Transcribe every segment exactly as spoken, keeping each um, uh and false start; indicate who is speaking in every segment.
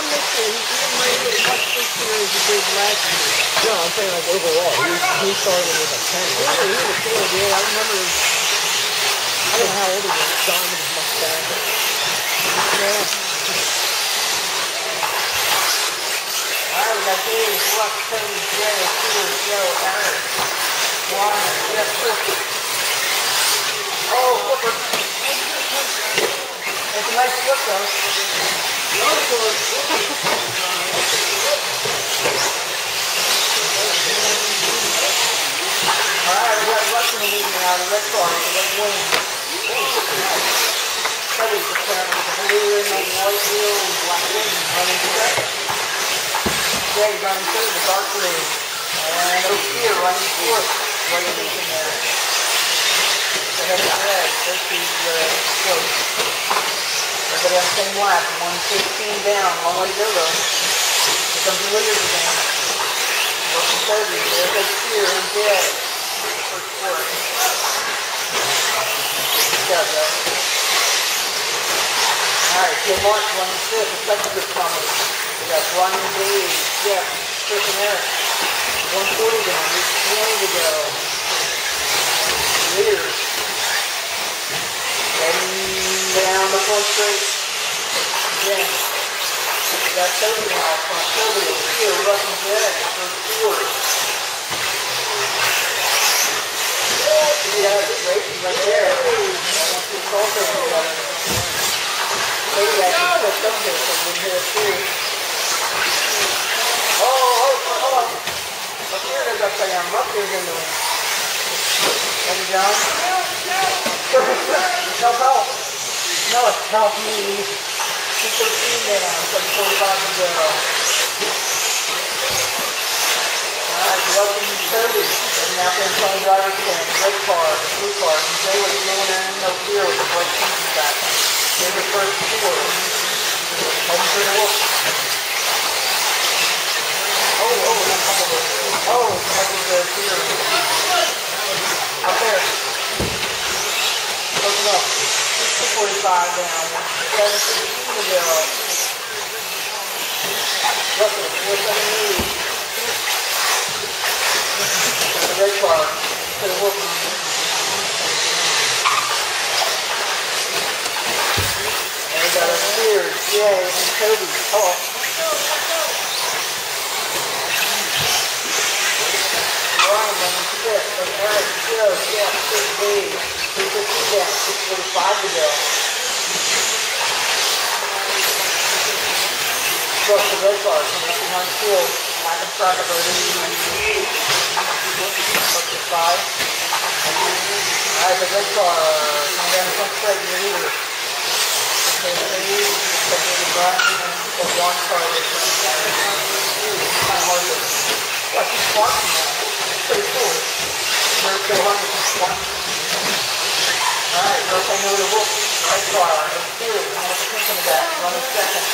Speaker 1: won this year. He didn't make it much this year as he did last year.
Speaker 2: No, I'm saying like overall. He, he started with a ten.
Speaker 1: He was, he was a killer, dude. I remember his, I don't know how old he was.
Speaker 2: John with his mustache.
Speaker 1: Yeah. Alright, we got Dave, Russ, Cody, Jay, Stuart, Joe, Eric, Juan, Jeff, Chris. Oh, flipper. It's a nice flip, though. Alright, we got Russ in the lead now, the red car, the red wing. Cody's the car with the blue rim and white wheel and black wing running second. Jay running third, the dark blue. And O'Keefe running fourth, right in there. The head of red, thirteen uh, close. Everybody on the same lap, one fifteen down, long way to go though. Here comes the leaders again. Working thirty, there goes Steer and Jay. First four. Good job, guys. Alright, Jay Mark running fifth, the second group coming. We got Brian, Dave, Jeff, Chris and Eric. one forty down, twenty to go. Leaders. Heading down the front straight. Again. We got Toby now, front Toby, here, Russ and Jay, first four. Yeah, it's racing right there. It's also together. Toby actually pushed up there, so we can hear it too. Oh, oh, hold on. Up here goes upside down. Up here is into it. Thank you, John. Help, help. No, it's help me. two thirteen down. seven forty-five to go. Alright, welcome to Toby. And now in front of the driver's stand. Red car, the blue car. And Jay was going in no fear with the bright pinky back. Here's the first four. Heading for the wolf. Oh, oh, oh, that was the Peter. Up there. Open up. two forty-five down. seven sixteen to go. Russell, four seventy-eight. The red car. To the wolf. And we got our Spears, Jay, and Toby. Oh. Ryan running fifth, but Eric, Joe, Jeff, six Dave, two fifteen down, six forty-five to go. Rush the red car coming up behind the field, back in front of our lead. Up to five. Alright, the red car coming down the front straight in the leader. Okay, the lead, the Brian, and the one car is kind of hard to watch these parking now. Pretty cool. There's the one with the squat. Alright, first I know the wolf. Red car, number two, one with the pink in the back, running second.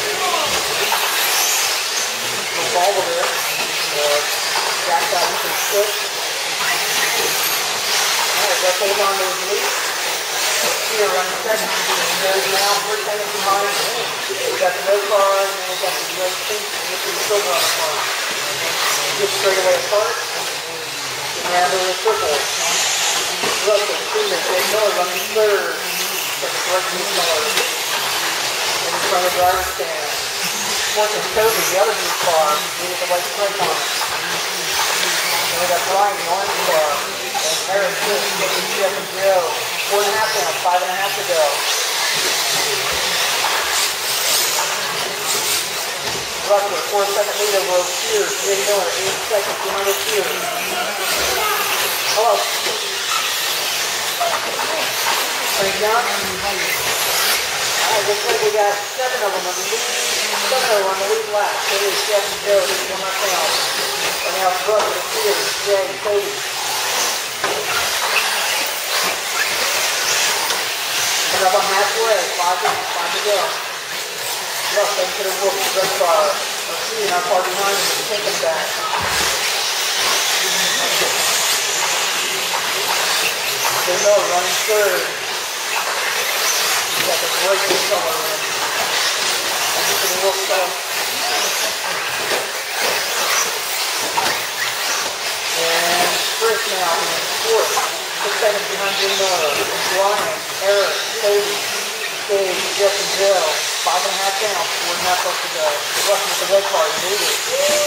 Speaker 1: The ball over there. Uh, back out into the foot. Alright, let's hold on to his lead. Here running second. There's now three seconds behind. We got the red car, and then we got the red pink, and this is the silver on the car. Get straight away apart. And there was triple. Russell, Freeman, Jay Miller running third. That's a great new color. In front of the driver's stand. Fortune Toby, the other blue car, with the white stripe on it. And we got Brian, the orange car. And Eric, Chris, Jay, Jeff, and Joe. Four and a half down, five and a half to go. Russell, four second lead over O'Keefe. Jay Miller, eight seconds behind O'Keefe. Hello. Hey, John. Alright, looks like we got seven of them on the lead. Seven of them on the lead lap. So it is Jeff and Joe. This is one left down. And now it's Russell, O'Keefe, Jay, and Toby. And up on halfway. Five to, five to go. Russ into the wolf, red car. O'Keefe not far behind him with the pink in the back. Jay Miller running third. He's got the great color in. And he's going to Wolf stuff. And Chris now in fourth. Six seconds behind Jim Miller. Brian, Eric, Cody, Dave, Jeff, and Joe. Five and a half down. Four and a half left to go. Rushing with the red car. You need it.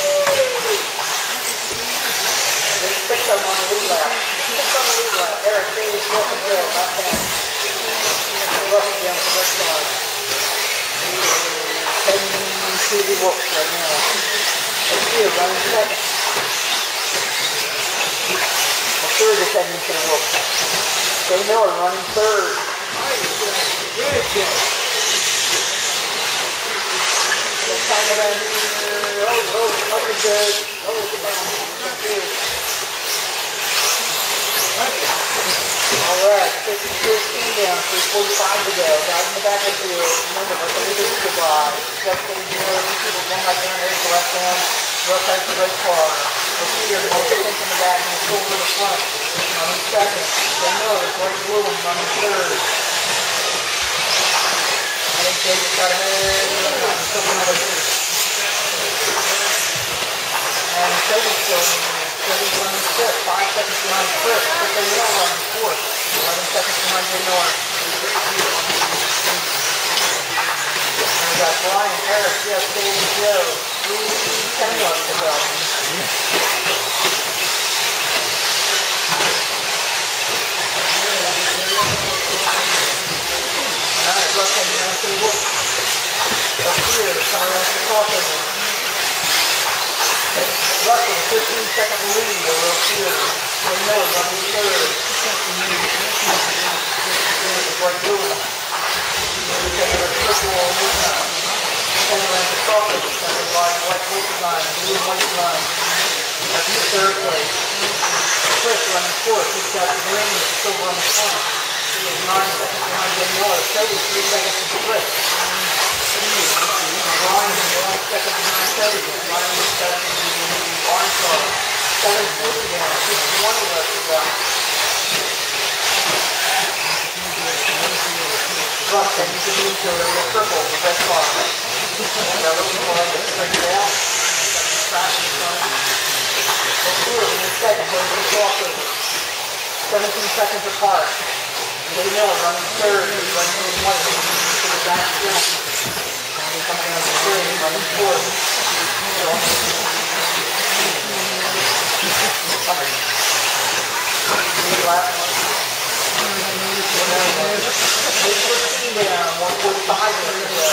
Speaker 1: There's six of them on the lead lap. Six on the lead lap. Eric, Dave, Jeff, and Joe. Not down. Rushing down with the red car. Heading to the Wolves right now. Let's see it. Running second. Third is heading to the Wolves. Jay Miller running third. Let's time it in here. Oh, oh, looking good. Oh, look at that. Alright, fifteen down, three forty-five to go. Guys in the back of the field. Remember, let's leave it to God. Just so we know, these people one right there, there's the left hand. Rush has the red car. Let's see here, most of in the back and the silver in the front. Running second. Jay Miller, right blue one, running third. I think David got ahead. And Cody's still Cody's running fifth. Five seconds behind Chris. Chris Jay Miller running fourth. Eleven seconds behind Jay Miller. And we got Brian, Eric, Jeff, Dave, and Joe. Three ten left to go. Alright, Russ heading down to the Wolf. Up here, coming around to the crossover. Russell, fifteen second lead over up here. Jay Miller running third. Right blue. We're taking a triple on this time. Coming around the crossover, coming like white wolf design, blue and white design. That's the third place. Chris running fourth. He's got the green with the silver on the front. He is nine seconds behind Jay Miller. Cody, three seconds to Chris. Brian is one second behind Cody. Brian is seven orange car. Seven forty down. Six twenty left to go. Russ heading to the infield in the purple, the red car. Now looking for him to straight down. Traffic front. Let's do it in a second. Going to the crossover. seventeen seconds apart. Jay Miller running third. He's running in white. To the back straight. Coming on the screen, running fourth. Last one. fifteen down, one forty-five to go.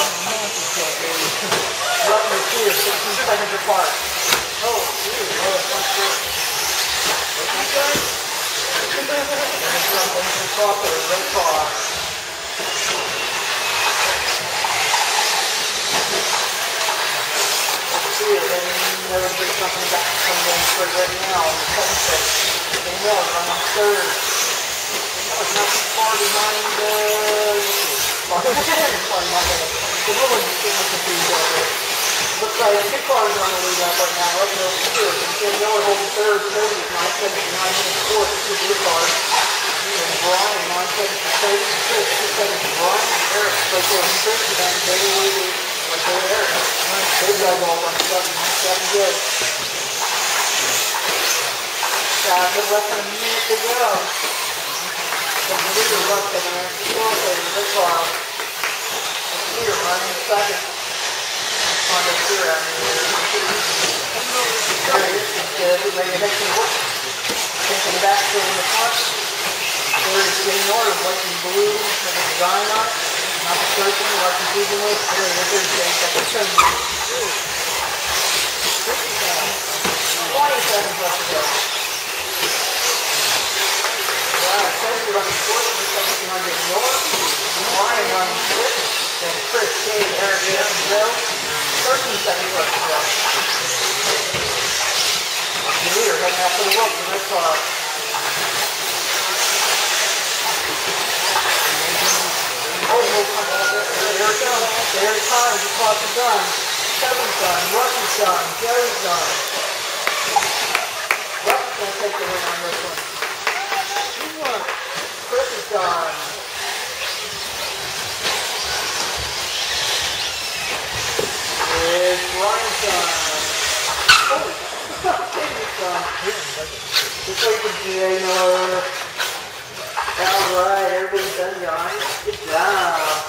Speaker 1: Russell is here, sixteen seconds apart. Oh, geez, oh, it's one short. What's he say? And jump into the crossover, red car. Here, then another big company back coming in straight right now on the second place. Jay Miller running third. Jay Miller's not too far behind the... Uh, the woman is getting confused out there. Looks like two cars are on the lead up right now. Right over here. Jay Miller holding third. Cody is nine seconds behind him in fourth. Two blue cars. And Brian, nine seconds to Cody. Chris, two seconds to Brian. Eric, right there on third. And then David, right there, Eric. Those guys all run seven, seven good. Got a bit less than a minute to go. The leader left in there. Fourth over the car. The leader running second. On the clear out here. There he is. He's good. He's ready to head to the work. Taking the back, still in the front. Third is getting ordered. White and blue with a design on it. Not the circle, like the season was. There it is. That's the turn. twenty seconds left to go. Wow, Cody running fourth, three seconds behind Jay Miller. Brian running fifth. Then Chris, Dave, Eric, Jeff, and Joe. thirteen seconds left to go. The leader heading out for the rope, the red car. Oh, there it comes. There it comes. The clock is done. Kevin's done. Russ is done. Jerry's done. Russ is going to take the win on this one. Chris is done. Holy fuck, baby son. Just like the J Miller. Alright, everybody's done, guys. Good job.